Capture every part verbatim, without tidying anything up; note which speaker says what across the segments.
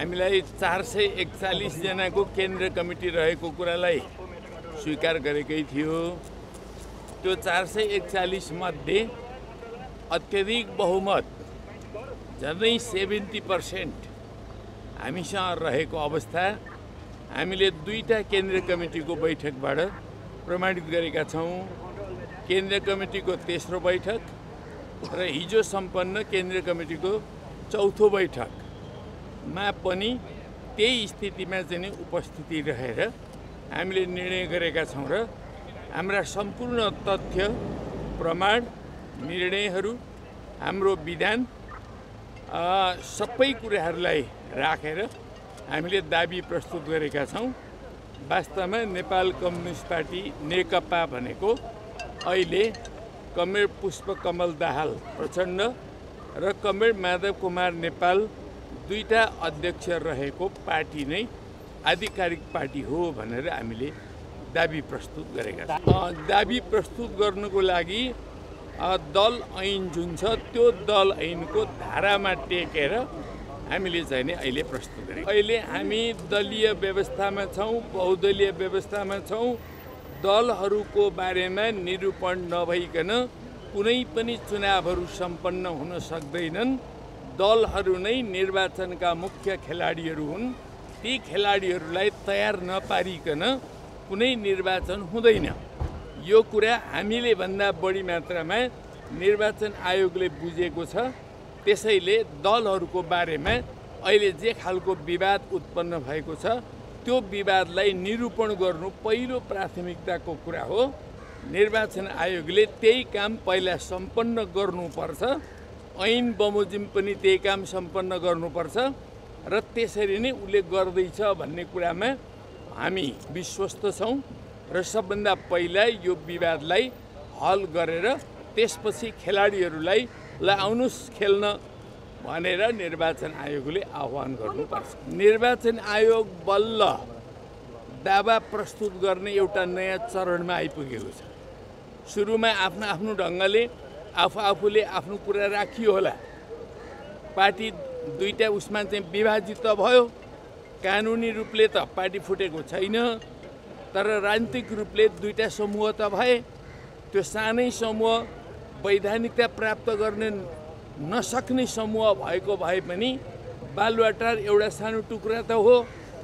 Speaker 1: हामीलाई चार सय एकचालिस जनाको केन्द्र कमिटी रहेको कुरालाई स्वीकार गरेकै थियो। त्यो चार सय एकचालिस मध्ये अत्यधिक बहुमत झन्डै सेभेन्टी पर्सेन्ट हामीसँग रहेको अवस्था हामीले दुईटा केन्द्र कमिटीको बैठकबाट प्रमाणित गरेका छौँ। केन्द्र कमिटीको तेस्रो बैठक र हिजो सम्पन्न केन्द्र कमिटीको चौथो बैठकमा पनि त्यही स्थितिमा चाहिँ उपस्थिति रहेर हामीले निर्णय गरेका छौँ र हाम्रा सम्पूर्ण तथ्य प्रमाण निर्णयहरू हाम्रो विधान सबै कुराहरूलाई राखेर हामीले दाबी प्रस्तुत गरेका छौँ। वास्तवमा नेपाल कम्युनिस्ट पार्टी नेकपा भनेको अहिले कमरेड पुष्पकमल दाहाल प्रचण्ड र कमरेड माधव कुमार नेपाल दुईटा अध्यक्ष रहेको पार्टी नै आधिकारिक पार्टी हो भनेर हामीले दाबी प्रस्तुत गरेका छौँ। दाबी प्रस्तुत गर्नुको लागि दल ऐन जुन छ त्यो दल ऐनको धारामा टेकेर हामीले चाहिँ नि अहिले प्रस्तुत गरेका। अहिले हामी दलीय व्यवस्थामा छौँ, बहुदलीय व्यवस्थामा छौँ। दलहरूको बारेमा निरूपण नभइकन कुनै पनि चुनावहरू सम्पन्न हुन सक्दैनन्। दलहरू नै निर्वाचनका मुख्य खेलाडीहरू हुन्। ती खेलाडीहरूलाई तयार नपारिकन कुनै निर्वाचन हुँदैन। यो कुरा हामीले भन्दा बढी मात्रामा निर्वाचन आयोगले बुझेको छ। त्यसैले दलहरूको बारेमा अहिले जे खालको विवाद उत्पन्न भएको छ त्यो विवादलाई निरूपण गर्नु पहिलो प्राथमिकताको कुरा हो। निर्वाचन आयोगले त्यही काम पहिला सम्पन्न गर्नुपर्छ। ऐन बमोजिम पनि त्यही काम सम्पन्न गर्नुपर्छ र त्यसरी नै उसले गर्दैछ भन्ने कुरामा हामी विश्वस्त छौँ र सबभन्दा पहिला यो विवादलाई हल गरेर त्यसपछि खेलाडीहरूलाई ल आउनुस् खेल्न भनेर निर्वाचन आयोगले आह्वान गर्नुपर्छ। निर्वाचन आयोग बल्ल दावा प्रस्तुत गर्ने एउटा नयाँ चरणमा आइपुगेको छ। सुरुमा आफ्नो आफ्नो ढङ्गले आफू आफूले आफ्नो कुरा राखियो होला। पार्टी दुईटा उसमा चाहिँ विभाजित त भयो। कानुनी रूपले त पार्टी फुटेको छैन, तर राजनीतिक रूपले दुईटा समूह त भए। त्यो सानै समूह वैधानिकता प्राप्त गर्ने नसक्ने समूह भएको भए पनि बालुवाटार एउटा सानो टुक्रा त हो।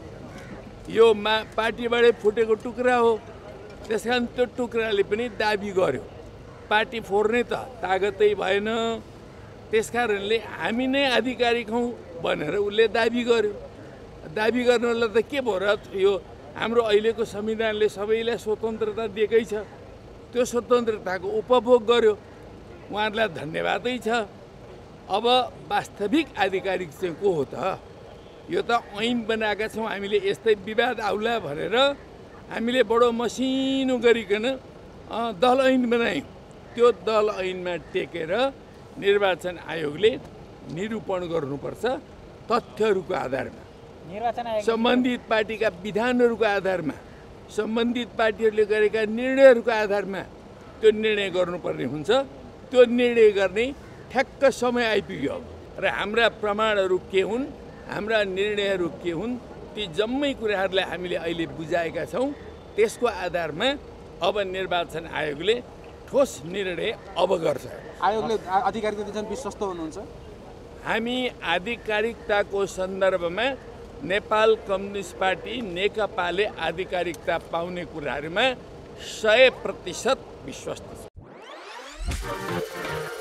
Speaker 1: यो मा पार्टीबाटै फुटेको टुक्रा हो। त्यस कारण त्यो टुक्राले पनि दाबी गर्यो। पार्टी फोर्ने त तागतै भएन। त्यसकारणले हामी नै आधिकारिक हौँ भनेर उसले दाबी गर्यो। दाबी गर्नलाई त के भयो र? यो हाम्रो अहिलेको संविधानले सबैलाई स्वतन्त्रता दिएकै छ। त्यो स्वतन्त्रताको उपभोग गर्यो। उहाँहरूलाई धन्यवादै छ। अब वास्तविक आधिकारिक चाहिँ को हो त? यो त ऐन बनाएका छौँ हामीले, यस्तै विवाद आउला भनेर हामीले बडो मसिनो गरिकन दल ऐन बनायौँ। त्यो दल ऐनमा टेकेर निर्वाचन आयोगले निरूपण गर्नुपर्छ तथ्यहरूको आधारमा, सम्बन्धित पार्टीका विधानहरूको आधारमा, सम्बन्धित पार्टीहरूले गरेका निर्णयहरूको आधारमा त्यो निर्णय गर्नुपर्ने हुन्छ। त्यो निर्णय गर्ने ठ्याक्क समय आइपुग्यो र हाम्रा प्रमाणहरू के हुन्, हाम्रा निर्णयहरू के हुन्, ती जम्मै कुराहरूलाई हामीले अहिले बुझाएका छौँ। त्यसको आधारमा अब निर्वाचन आयोगले ठोस निर्णय अब गर्छ।
Speaker 2: आयोगले आधिकारिकता दिन्छन् विश्वस्त हुनुहुन्छ?
Speaker 1: हामी आधिकारिकताको सन्दर्भमा नेपाल कम्युनिस्ट पार्टी नेकपाले आधिकारिकता पाउने कुराहरूमा सय प्रतिशत विश्वस्त छ।